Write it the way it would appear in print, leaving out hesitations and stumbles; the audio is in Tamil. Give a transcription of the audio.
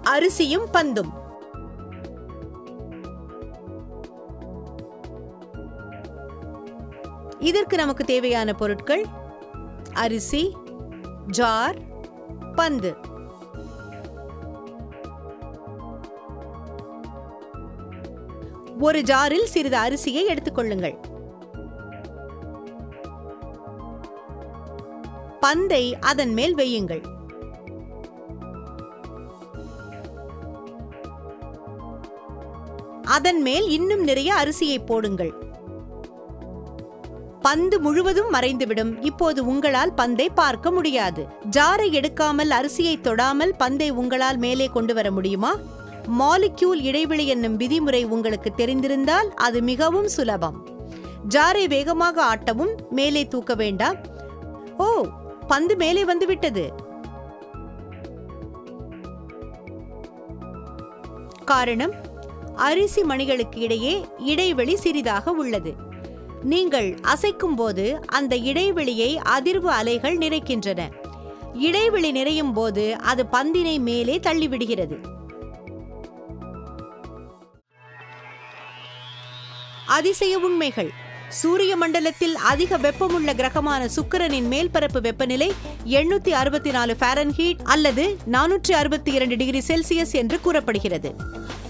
அரிசியும் பந்தும். இதற்கு நமக்கு தேவையான பொருட்கள்: அரிசி, ஜார், பந்து. ஒரு ஜாரில் சிறிது அரிசியை எடுத்துக்கொள்ளுங்கள். பந்தை அதன் மேல் வையுங்கள். அதன் மேல் இன்னும் நிறைய அரிசியை போடுங்கள். பந்து முழுவதும் மறைந்துவிடும். இப்போது உங்களால் பந்தை பார்க்க முடியாது. ஜாரை எடுக்காமல், அரிசியை தொடாமல் பந்தை உங்களால் மேலே கொண்டு வர முடியுமா? மாலிக்யூல் இடைவெளி என்னும் விதிமுறை உங்களுக்கு தெரிந்திருந்தால் அது மிகவும் சுலபம். ஜாரை வேகமாக ஆட்டவும், மேலே தூக்க வேண்டாம். ஓ, பந்து மேலே வந்துவிட்டது. காரணம், அரிசி மணிகளுக்கு இடையே இடைவெளி சிறிதாக உள்ளது. நீங்கள் அசைக்கும் போது அந்த இடைவெளியை அதிர்வு அலைகள் நிறைக்கின்றன. இடைவெளி நிறையும் போது அது பந்தினை மேலே தள்ளிவிடுகிறது. அதிசய உண்மைகள். சூரிய மண்டலத்தில் அதிக வெப்பமுள்ள கிரகமான சுக்கிரனின் மேல்பரப்பு வெப்பநிலை 864 ஃபாரன்ஹீட் அல்லது 462 டிகிரி செல்சியஸ் என்று கூறப்படுகிறது.